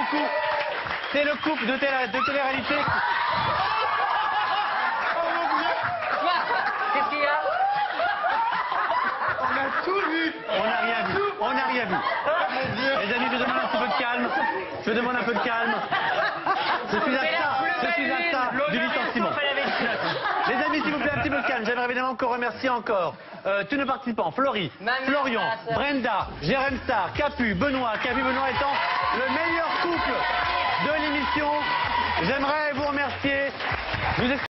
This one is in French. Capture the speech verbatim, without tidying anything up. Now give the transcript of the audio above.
couple, c'est le couple de, télé, de télé-réalité. Qu'est-ce qu'il y a? On a tout vu. On n'a rien vu. On n'a rien vu. Les amis, je demande un petit peu de calme. Je demande un peu de calme. Je suis à ça. Je suis à ça du licenciement. Les amis, s'il vous plaît, un petit peu de calme. J'aimerais évidemment encore remercier encore euh, tous nos participants. Florie, Florian, Brenda, Jérém Star, Capu, Benoît. Capu, Benoît étant le meilleur couple de l'émission. J'aimerais vous remercier. Nous